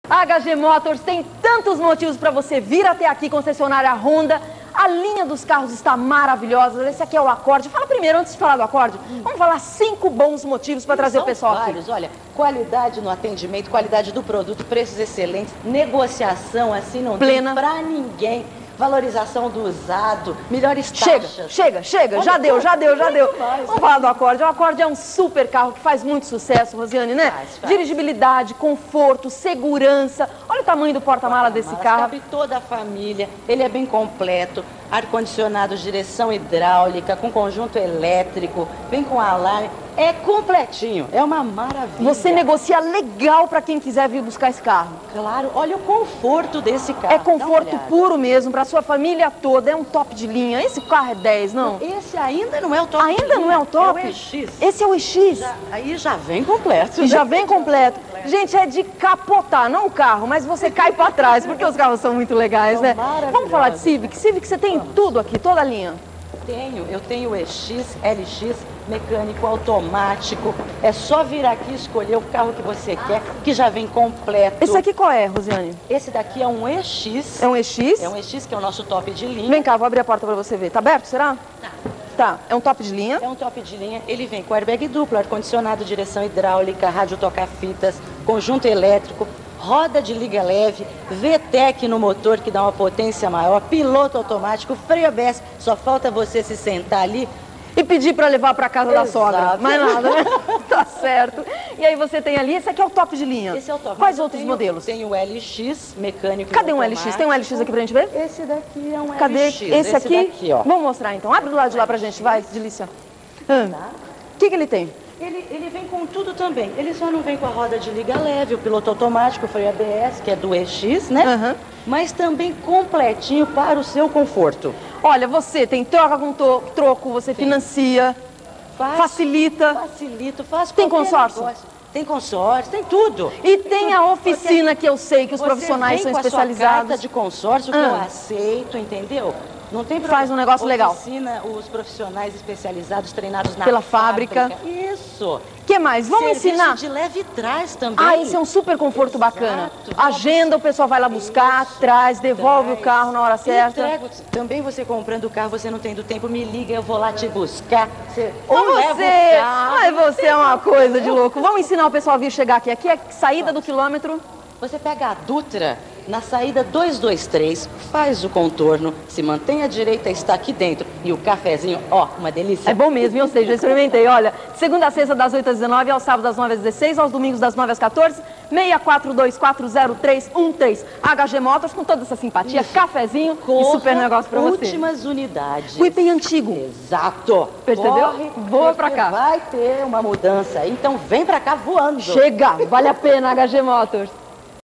A HG Motors tem tantos motivos para você vir até aqui, concessionária Honda. A linha dos carros está maravilhosa. Esse aqui é o Accord. Fala primeiro, antes de falar do Accord, vamos falar 5 bons motivos para trazer o pessoal vários, aqui. Olha, qualidade no atendimento, qualidade do produto, preços excelentes, negociação assim não plena tem pra ninguém. Valorização do usado, melhores taxas. Chega, Olha, já deu. mais. Vamos falar do Accord. O Accord é um super carro que faz muito sucesso, Rosiane, né? Faz. Dirigibilidade, conforto, segurança. Olha o tamanho do porta-mala desse carro. Cabe toda a família, ele é bem completo, ar-condicionado, direção hidráulica, com conjunto elétrico, vem com alarme, é completinho, é uma maravilha. Você negocia legal para quem quiser vir buscar esse carro. Claro, olha o conforto desse carro. É conforto puro mesmo, para sua família toda, é um top de linha. Esse carro é 10, não? Esse ainda não é o top. Ainda não é o top? É o EX. Esse é o EX. Aí já vem completo. E já vem completo. Gente, é de capotar, não o carro, mas você cai para trás, porque os carros são muito legais, né? Vamos falar de Civic? Civic, você tem tudo aqui, toda a linha. Eu tenho o EX, LX, mecânico, automático. É só vir aqui e escolher o carro que você quer, que já vem completo. Esse aqui qual é, Rosiane? Esse daqui é um EX. É um EX? É um EX, que é o nosso top de linha. Vem cá, vou abrir a porta para você ver. Tá aberto, será? Tá, é um top de linha? É um top de linha. Ele vem com airbag duplo, ar-condicionado, direção hidráulica, rádio toca-fitas, conjunto elétrico, roda de liga leve, VTEC no motor que dá uma potência maior, piloto automático, freio ABS. Só falta você se sentar ali e pedir para levar para casa da sogra. Mais nada, né? Tá certo. E aí você tem ali, esse aqui é o top de linha. Esse é o top. Quais outros modelos? Tem o LX, mecânico. Cadê um LX? Tem um LX aqui pra gente ver? Esse daqui é um Cadê? LX. Esse aqui? Daqui, ó. Vamos mostrar então. Abre do lado de lá pra gente, vai, delícia. O que ele tem? Ele vem com tudo também. Ele só não vem com a roda de liga leve, o piloto automático, o freio ABS, que é do EX, né? Mas também completinho para o seu conforto. Olha, você tem troca com troco, você financia, facilita. Faz tem consórcio? Negócio. Tem consórcio, tem tudo. E tem a oficina que eu sei que os profissionais são especializados. Você vem com a sua carta de consórcio que eu aceito, entendeu? Não tem problema. Faz um negócio legal. Oficina, os profissionais especializados, treinados na pela fábrica. Isso. O que mais? Vamos ensinar. De leve e traz também. Esse é um super conforto bacana. Agenda, o pessoal vai lá buscar, traz, devolve o carro na hora certa. Entrego. Também você comprando o carro, você não tendo tempo, me liga, eu vou lá te buscar. Você é uma coisa de louco. Vamos ensinar o pessoal a vir chegar aqui. Aqui é saída do quilômetro. Você pega a Dutra, na saída 223, faz o contorno, se mantém à direita, está aqui dentro. E o cafezinho, ó, uma delícia. É bom mesmo, eu sei, já experimentei. Olha, segunda a sexta das 8 às 19, aos sábados das 9 às 16, aos domingos das 9 às 14, 64240313. HG Motors, com toda essa simpatia, cafezinho e super negócio pra você. Últimas unidades. O item antigo. Exato. Percebeu? Voa pra cá. Vai ter uma mudança, então vem pra cá voando. Chega, vale a pena, HG Motors.